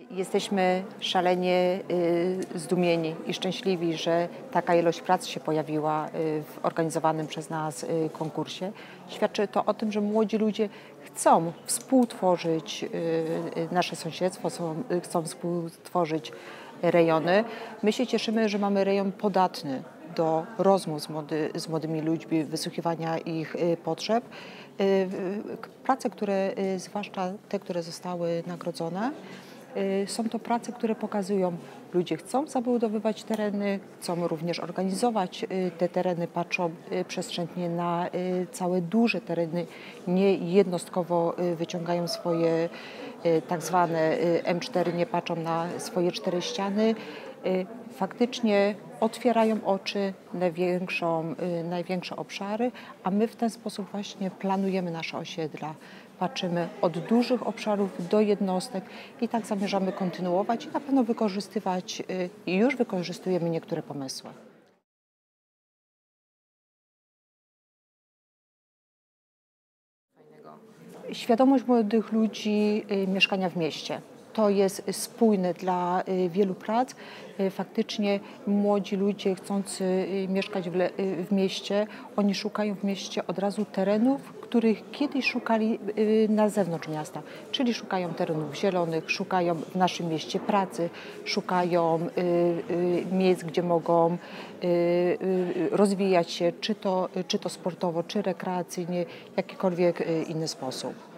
Jesteśmy szalenie zdumieni i szczęśliwi, że taka ilość prac się pojawiła w organizowanym przez nas konkursie. Świadczy to o tym, że młodzi ludzie chcą współtworzyć nasze sąsiedztwo, chcą współtworzyć rejony. My się cieszymy, że mamy rejon podatny do rozmów z młodymi ludźmi, wysłuchiwania ich potrzeb. Prace, zwłaszcza te, które zostały nagrodzone, są to prace, które pokazują, ludzie chcą zabudowywać tereny, chcą również organizować te tereny, patrzą przestrzennie na całe duże tereny, nie jednostkowo wyciągają swoje tak zwane M4, nie patrzą na swoje 4 ściany. Faktycznie otwierają oczy na największe obszary, a my w ten sposób właśnie planujemy nasze osiedla. Patrzymy od dużych obszarów do jednostek i tak zamierzamy kontynuować i na pewno wykorzystywać, i już wykorzystujemy niektóre pomysły. Świadomość młodych ludzi mieszkania w mieście. To jest spójne dla wielu prac. Faktycznie młodzi ludzie chcący mieszkać w mieście, oni szukają w mieście od razu terenów, których kiedyś szukali na zewnątrz miasta. Czyli szukają terenów zielonych, szukają w naszym mieście pracy, szukają miejsc, gdzie mogą rozwijać się, czy to sportowo, czy rekreacyjnie, w jakikolwiek inny sposób.